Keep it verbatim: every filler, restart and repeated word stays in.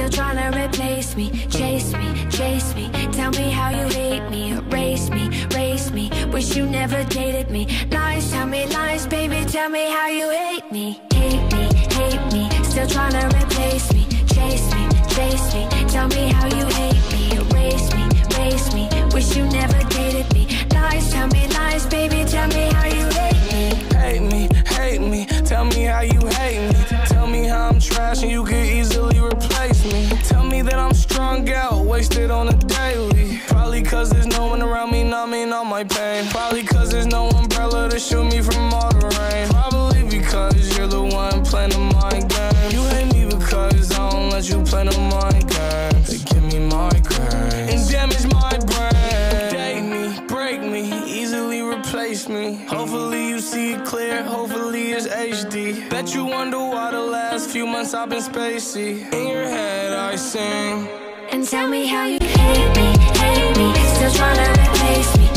still trying to replace me. Chase me, chase me, tell me how you hate me. Erase me, race me, wish you never dated me. Lies, tell me lies, baby, tell me how you hate me. Hate me, hate me, still trying to replace me. Chase me, chase me, tell me how you hate me. Erase me, race me, wish you never dated me. Lies, tell me lies, baby, tell me how you hate me. Hate me, hate me, tell me how you hate me. Tell me how I'm trash and you could easily replace me. Tell me that I'm strung out, wasted on a daily. Probably cause there's no one around me numbing all my pain. Probably cause there's no umbrella to shield me from all the rain. Probably because you're the one playing the mind game. You hate me because I don't let you play the mind games. They give me migraines and damage my brain. Date me, break me, easily replace me. Hopefully you see it clear, hopefully it's H D. Bet you wonder why the last few months I've been spacey. In your head I sing. And tell me how you hate me, hate me, still trying to replace me.